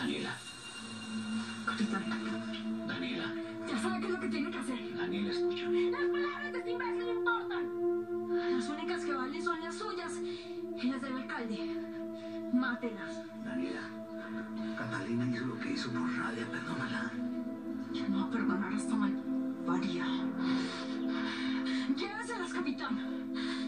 Daniela. Capitán. Daniela. Ya sabe qué es lo que tiene que hacer. Daniela, escúchame. Las palabras de este imbécil no importan. Las únicas que valen son las suyas y las del alcalde. Mátelas. Daniela. Catalina hizo lo que hizo por rabia, perdónala. Yo no voy a perdonar a esta malparida. Lléveselas, capitán.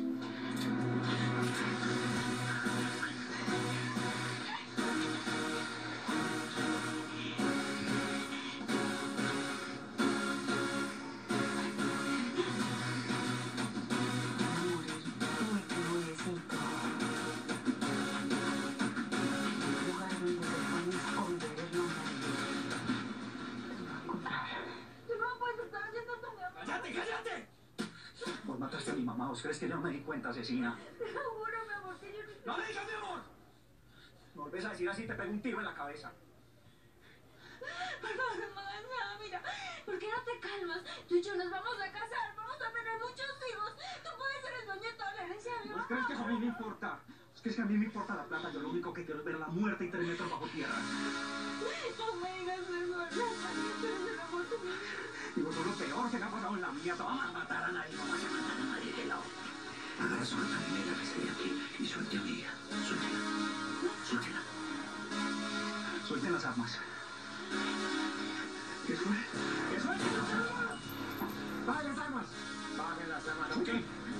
¡Cállate, cállate! Vos mataste a mi mamá, ¿vos crees que yo no me di cuenta, asesina? Te lo juro, mi amor, que yo no... ¡No me digas, mi amor! Me volvés a decir así, te pego un tiro en la cabeza. Por favor, no me hagas nada, mira. ¿Por qué no te calmas? Tú y yo nos vamos a casar, vamos a tener muchos hijos. Tú puedes ser el dueño de toda la herencia de mi mamá. ¿Vos crees que eso a mí me importa? ¿Vos crees que a mí me importa la plata? Yo lo único que quiero es ver la muerte y 3 metros bajo tierra. No me digas eso, tú eres el amor de mi vida. Y vos sos lo peor que me ha pasado en la mía. Te vamos a matar a nadie, no vas a matar a nadie de lado. Agarra su Catalina que esté aquí y suelte a mi hija. Suéltela. Suéltela. Suelten las armas. ¿Qué fue? ¿Qué fue? ¡Bajen las armas! ¡Bajen las armas! ¿Ok?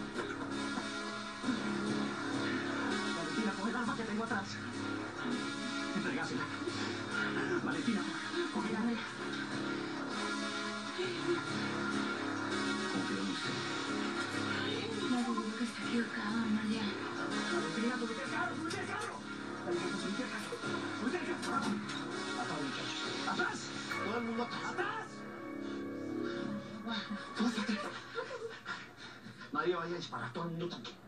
Valentina, coge el arma que tengo atrás. Entregásela. Valentina, coge la arma. Confío en usted. Me digo que está equivocado, María. Valentina, subite el carro, subite el carro. Valentina, subite el carro. Subite el carro. Atrás, muchachos. ¡Atrás! Todo el mundo atrás. ¡Atrás! Todos atrás. Nadie vaya a disparar, todo el mundo tranquilo.